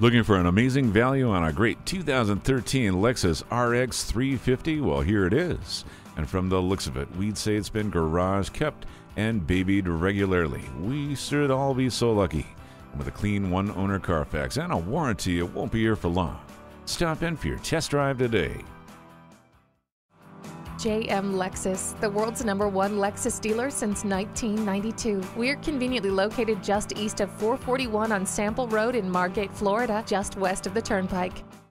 Looking for an amazing value on a great 2013 Lexus RX 350? Well, here it is. And from the looks of it, we'd say it's been garage kept and babied regularly. We should all be so lucky. And with a clean one-owner CARFAX and a warranty, it won't be here for long. Stop in for your test drive today. JM Lexus, the world's #1 Lexus dealer since 1992. We're conveniently located just east of 441 on Sample Road in Margate, Florida, just west of the Turnpike.